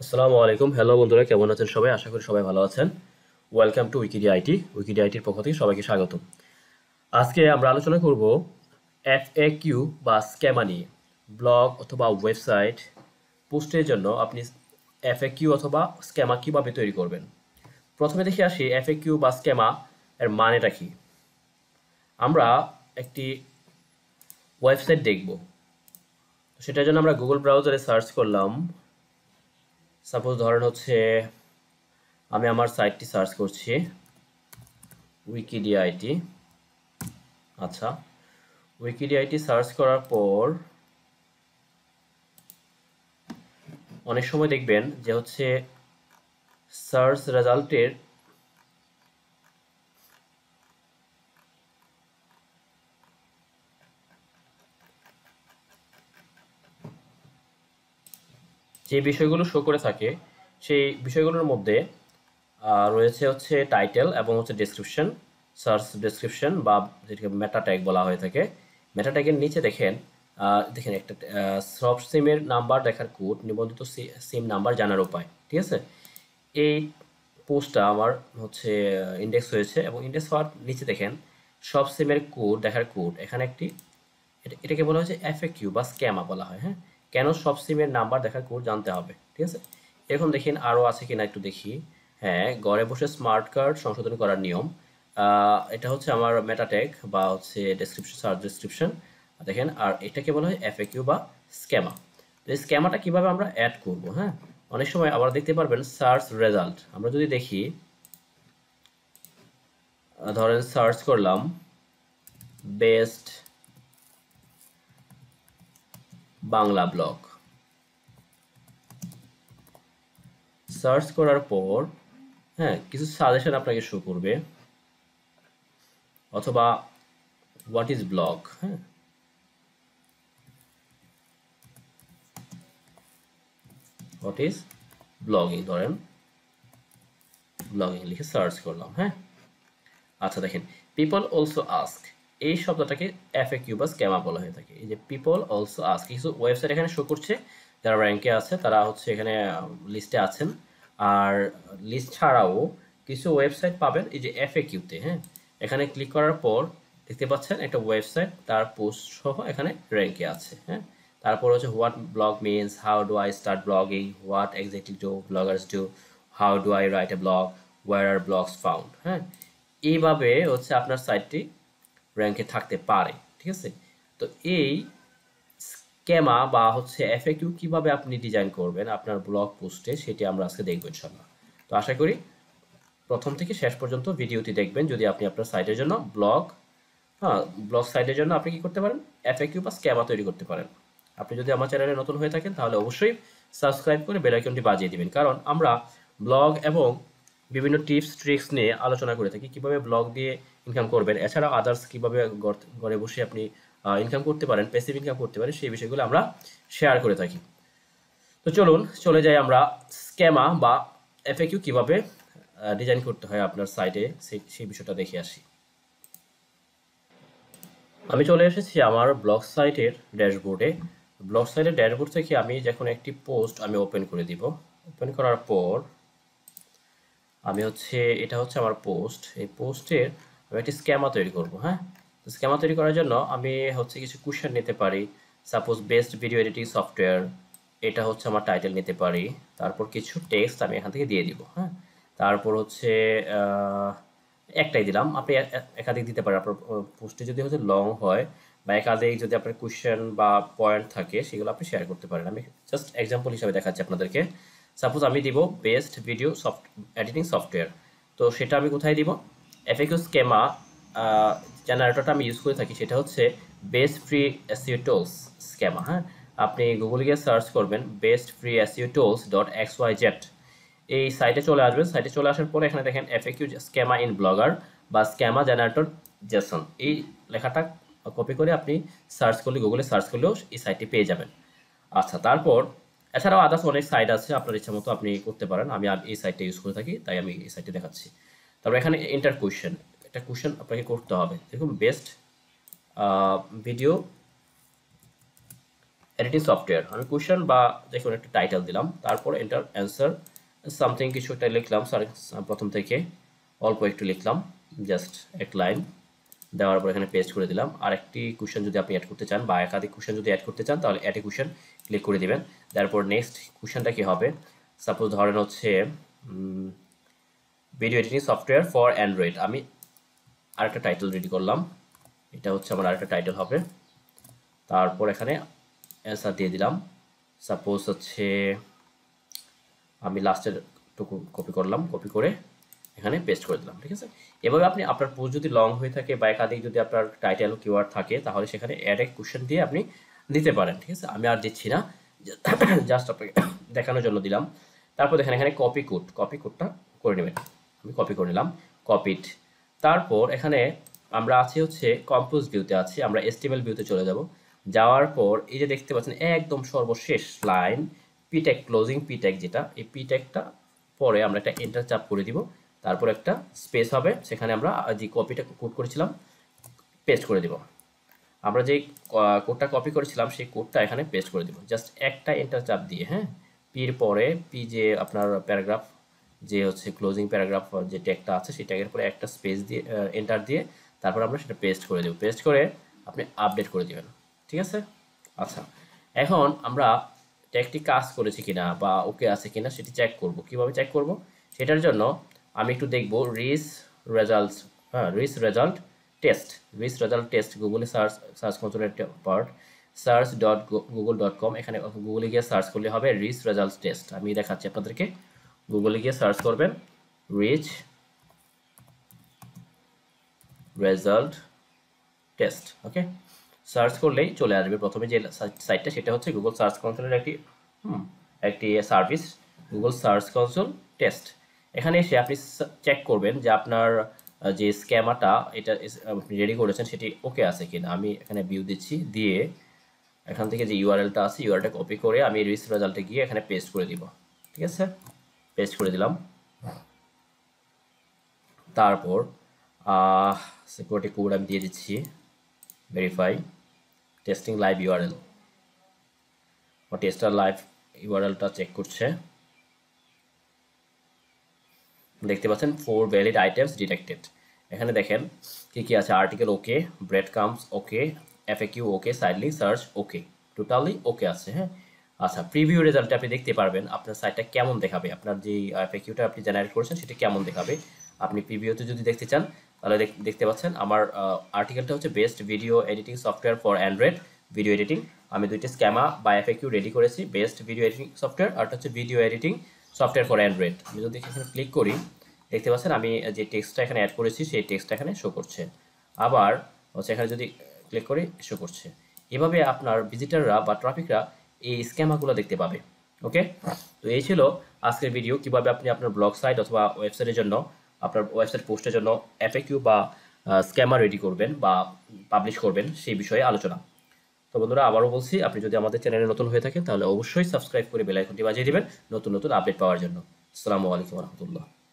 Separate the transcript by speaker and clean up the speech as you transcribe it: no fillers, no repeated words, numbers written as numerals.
Speaker 1: আসসালামু আলাইকুম। হ্যালো বন্ধুরা, কেমন আছেন সবাই? আশা করি সবাই ভালো আছেন। Welcome to উইকিডিআইটি। উইকিডিআইটির পক্ষ থেকে সবাইকে স্বাগত। আজকে আমরা আলোচনা করব এফএকিউ বা স্কেমা নিয়ে। ব্লগ অথবা ওয়েবসাইট পোস্টের জন্য আপনি এফএকিউ অথবা স্কেমা কিভাবে তৈরি করবেন। প্রথমে দেখে আসি এফএকিউ বা স্কেমা এর মানেটা কি। আমরা একটি ওয়েবসাইট দেখব, সেটার জন্য আমরা গুগল ব্রাউজারে সার্চ করলাম। সাপোজ ধরেন হচ্ছে আমি আমার সাইটটি সার্চ করছি উইকিডিআইটি। আচ্ছা, উইকিডিআইটি সার্চ করার পর অনেক সময় দেখবেন যে হচ্ছে সার্চ রেজাল্টের যে বিষয়গুলো শো করে থাকে সেই বিষয়গুলোর মধ্যে রয়েছে হচ্ছে টাইটেল এবং হচ্ছে ডেসক্রিপশন, সার্চ ডেসক্রিপশন বা যেটাকে মেটা ট্যাগ বলা হয়ে থাকে। মেটা ট্যাগের নিচে দেখেন একটা সব সিমের নাম্বার দেখার কোড, নিবন্ধিত সিম নাম্বার জানার উপায়। ঠিক আছে, এই পোস্টটা আমার হচ্ছে ইন্ডেক্স হয়েছে এবং ইন্ডেক্স হওয়ার নিচে দেখেন সব সিমের কোড দেখার কোড। এখানে একটি এটাকে বলা হয়েছে এফএকিউ বা স্ক্যামা বলা হয়। হ্যাঁ, কেন সব সিমের নাম্বার দেখার কোড জানতে হবে। ঠিক আছে, এরকম দেখেন আরও আছে কিনা একটু দেখি। হ্যাঁ, ঘরে বসে স্মার্ট কার্ড সংশোধন করার নিয়ম। এটা হচ্ছে আমার মেটা ট্যাগ বা হচ্ছে ডেসক্রিপশন, সার্চ ডেসক্রিপশন দেখেন। আর এটাকে বলা হয় এফএকিউ বা স্ক্যামা। এই স্ক্যামাটা কিভাবে আমরা অ্যাড করব। হ্যাঁ, অনেক সময় আবার দেখতে পারবেন সার্চ রেজাল্ট। আমরা যদি দেখি, ধরেন সার্চ করলাম বেস্ট বাংলা ব্লগ। সার্চ করার পর হ্যাঁ কিছু সাজেশন আপনাকে শো করবে, অথবা হোয়াট ইজ ব্লগ। হ্যাঁ, হোয়াট ইজ ব্লগিং, ধরেন ব্লগিং লিখে সার্চ করলাম। হ্যাঁ, আচ্ছা দেখেন পিপল অলসো আস্ক, এই শব্দটাকে এফএকিউ বা স্ক্যামা বলা হয়ে থাকে। এই যে পিপল অলসো আস্ক, কিছু ওয়েবসাইট এখানে শো করছে যারা র্যাঙ্কে আছে, তারা হচ্ছে এখানে লিস্টে আছেন। আর লিস্ট ছাড়াও কিছু ওয়েবসাইট পাবেন এই যে এফএকিউতে। হ্যাঁ, এখানে ক্লিক করার পর দেখতে পাচ্ছেন একটা ওয়েবসাইট তার পোস্ট সহ এখানে র্যাঙ্কে আছে। হ্যাঁ, তারপর হচ্ছে what blog means, how do I start blogging, what exactly do bloggers do, how do I write a blog, where are blogs found. হ্যাঁ, এইভাবে হচ্ছে আপনার সাইটটি র্যাঙ্কে থাকতে পারে। ঠিক আছে, তো এই স্কেমা বা হচ্ছে এফএকিউ কিভাবে আপনি ডিজাইন করবেন আপনার ব্লগ পোস্টে, সেটি আমরা আজকে দেখব ইনশাআল্লাহ। তো আশা করি প্রথম থেকে শেষ পর্যন্ত ভিডিওটি দেখবেন যদি আপনি আপনার সাইটের জন্য ব্লগ সাইটের জন্য আপনি কি করতে পারেন, এফএকিউ বা স্কেমা তৈরি করতে পারেন। আপনি যদি আমার চ্যানেলে নতুন হয়ে থাকেন তাহলে অবশ্যই সাবস্ক্রাইব করে বেল আইকনটি বাজিয়ে দিবেন, কারণ আমরা ব্লগ এবং বিভিন্ন টিপস ট্রিক্স নিয়ে আলোচনা করে থাকি, কিভাবে ব্লগ দিয়ে ইনকাম করবেন, এছাড়াও আদার্স কিভাবে ঘরে বসে আপনি ইনকাম করতে পারেন, প্যাসিভ ইনকাম করতে পারেন, সেই বিষয়গুলো আমরা শেয়ার করে থাকি। তো চলুন চলে যাই আমরা স্কেমা বা এফএকিউ কিভাবে ডিজাইন করতে হয় আপনার সাইটে, সেই বিষয়টা দেখে আসি। আমি চলে এসেছি আমার ব্লগ সাইটের ড্যাশবোর্ডে। ব্লগ সাইটের ড্যাশবোর্ড থেকে আমি যখন একটি পোস্ট আমি ওপেন করে দিব, ওপেন করার পর আমি হচ্ছে এটা হচ্ছে আমার পোস্ট। এই পোস্টের আমি একটি স্ক্যামা তৈরি করব। হ্যাঁ, স্ক্যামা তৈরি করার জন্য আমি হচ্ছে কিছু কোয়েশ্চেন নিতে পারি। Suppose best video editing software, এটা হচ্ছে আমার টাইটেল নিতে পারি। তারপর কিছু টেক্সট আমি এখান থেকে দিয়ে দিব। হ্যাঁ, তারপর হচ্ছে একটাই দিলাম, আপনি একাধিক দিতে পারেন। আপনার পোস্টে যদি হচ্ছে লং হয় বা একাধিক যদি আপনার কোয়েশ্চেন বা পয়েন্ট থাকে, সেগুলো আপনি শেয়ার করতে পারেন। আমি জাস্ট এক্সাম্পল হিসাবে দেখাচ্ছি আপনাদেরকে। সাপোজ আমি দিব বেস্ট ভিডিও এডিটিং সফটওয়্যার, তো সেটা আমি কোথায় দিব, এফএকিউ স্কেমা জেনারেটরটা আমি ইউজ করে থাকি, সেটা হচ্ছে best free SEO tools schema. হ্যাঁ, আপনি গুগলে গিয়ে সার্চ করবেন best free SEO tools .xyz, এই সাইটে চলে আসবেন। সাইটে চলে আসার পরে এখানে দেখেন এফএকিউ স্কেমা ইন ব্লগার বা স্কেমা জেনারেটর জেসন, এই লেখাটা কপি করে আপনি সার্চ করলে, গুগলে সার্চ করলেও এই সাইটটি পেয়ে যাবেন। আচ্ছা, তারপর এছাড়াও আদার্স অনেক সাইট আছে, আপনার ইচ্ছা মতো আপনি করতে পারেন। আমি এই সাইটটা ইউজ করে থাকি, তাই আমি এই সাইটটি দেখাচ্ছি। তারপর এখানে এন্টার কোয়েশ্চেন, একটা কোয়েশ্চেন আপনাকে করতে হবে। দেখুন বেস্ট ভিডিও এডিটিং সফটওয়্যার, আমি কোশ্চেন বা যে কোনো একটা টাইটেল দিলাম, তারপর এন্টার অ্যান্সার সামথিং কিছু একটা লিখলাম, প্রথম থেকে অল্প একটু লিখলাম, জাস্ট এক লাইন দেওয়ার পর এখানে পেস্ট করে দিলাম। আরেকটি কোশ্চেন যদি আপনি অ্যাড করতে চান বা একাধিক কোশ্চেন যদি অ্যাড করতে চান তাহলে অ্যাড এ কোশ্চেন ক্লিক করে দিবেন। তারপর নেক্সট কোশ্চেনটা কি হবে, সাপোজ ধরেন হচ্ছে video editing software for Android, আমি আরেকটা টাইটেল রেডি করলাম, এটা হচ্ছে আমার আরেকটা টাইটেল হবে। তারপর এখানে অ্যান্সার দিয়ে দিলাম, সাপোজ হচ্ছে আমি লাস্টের টুকু কপি করলাম, কপি করে এখানে পেস্ট করে দিলাম। ঠিক আছে, এভাবে আপনি আপনার পোস্ট যদি লং হয়ে থাকে বা একাধিক যদি আপনার টাইটেল কিওয়ার্ড থাকে তাহলে সেখানে অ্যাড এ কোশ্চেন দিয়ে আপনি দিতে পারেন। ঠিক আছে, আমি আর দিচ্ছি না, জাস্ট আপনাকে দেখানোর জন্য দিলাম। তারপর দেখেন এখানে কপি কোডটা করে নেবেন, আমি কপি করে নিলাম, কপিড। তারপর এখানে আমরা আছি হচ্ছে কম্পোজ ভিউতে আছি, আমরা এসটিএমএল ভিউতে চলে যাব। যাওয়ার পর এই যে দেখতে পাচ্ছেন একদম সর্বশেষ লাইন পিট্যাগ, ক্লোজিং পিট্যাগ, যেটা এই পিট্যাগটা পরে আমরা একটা এন্টার চাপ করে দিব, তারপর একটা স্পেস হবে, সেখানে আমরা যে কপিটা কোড করেছিলাম পেস্ট করে দিব। আমরা যে কোডটা কপি করেছিলাম সেই কোডটা এখানে পেস্ট করে দিব, জাস্ট একটা এন্টার চাপ দিয়ে। হ্যাঁ, পির পরে পি যে আপনার প্যারাগ্রাফ, যে হচ্ছে ক্লোজিং প্যারাগ্রাফ যে ট্যাগটা আছে সেই ট্যাগের পরে একটা স্পেস দিয়ে এন্টার দিয়ে তারপর আমরা সেটা পেস্ট করে দেব। পেস্ট করে আপনি আপডেট করে দিবেন। ঠিক আছে, আচ্ছা এখন আমরা ট্যাগটি কাজ করেছে কিনা বা ওকে আছে কিনা সেটি চেক করব। কিভাবে চেক করব সেটার জন্য আমি একটু দেখব রিচ রেজাল্ট টেস্ট গুগলে সার্চ কনসোলের পার্ট search.google.com, এখানে গুগলে গিয়ে সার্চ করলে হবে রিচ রেজাল্ট টেস্ট। আমি দেখাচ্ছি আপনাদেরকে, গুগলে গিয়ে সার্চ করবেন rich result test. Okay, search করলেই চলে আসবে প্রথমে যে সাইটটা, সেটা হচ্ছে গুগল সার্চ কনসোলের একটি service, Google search console test. এখানে এসে আপনি চেক করবেন যে আপনার যে স্ক্যামাটা এটা আপনি রেডি করেছেন সেটি ওকে আছে কিনা। আমি এখানে ভিউ দিচ্ছি, দিয়ে এখান থেকে যে ইউআরএলটা আছে ইউআরএলটা কপি করে আমি রিচ রেজাল্টে গিয়ে এখানে পেস্ট করে দিব। ঠিক আছে, পেস্ট করে দিলাম। তারপর সিকিউরিটি কোড আমি দিয়ে দিচ্ছি, verify testing live URL, tester live ইউআরএলটা চেক করছে। দেখতে পাচ্ছেন 4 ভ্যালিড আইটেমস ডিটেক্টেড। এখানে দেখেন কি কি আছে, article okay, breadcrumbs okay, FAQ okay, sitelinks search okay, totally okay আছে। হ্যাঁ, আচ্ছা প্রিভিউ রেজাল্টে আপনি দেখতে পারবেন আপনার সাইটটা কেমন দেখাবে, আপনার যে এফএকিউটা আপনি জেনারেট করেছেন সেটা কেমন দেখাবে। আপনি প্রিভিউতে যদি দেখতে চান তাহলে দেখতে পাচ্ছেন আমার আর্টিকেলটা হচ্ছে best video editing software for Android video editing. আমি দুইটি স্ক্যামা বা এফএকিউ রেডি করেছি, বেস্ট ভিডিও এডিটিং সফটওয়্যার আর হচ্ছে video editing software for Android. আমি যদি এখানে ক্লিক করি দেখতে পাচ্ছেন আমি যে টেক্সটটা এখানে অ্যাড করেছি সেই টেক্সটটা এখানে শো করছে, আবার হচ্ছে এখানে যদি ক্লিক করি শো করছে। এভাবে আপনার ভিজিটাররা বা ট্রাফিকরা এই স্ক্যামাগুলো দেখতে পাবে। ওকে, তো এই ছিল আজকের ভিডিও, কিভাবে আপনি আপনার ব্লগ সাইট অথবা ওয়েবসাইটের জন্য, আপনার ওয়েবসাইট পোস্টের জন্য এফএকিউ বা স্ক্যামার রেডি করবেন বা পাবলিশ করবেন সেই বিষয়ে আলোচনা। তো বন্ধুরা আবারও বলছি, আপনি যদি আমাদের চ্যানেলে নতুন হয়ে থাকেন তাহলে অবশ্যই সাবস্ক্রাইব করে বেল আইকনটি বাজিয়ে দিবেন নতুন নতুন আপডেট পাওয়ার জন্য। আসসালামু আলাইকুম রহমতুল্লাহ।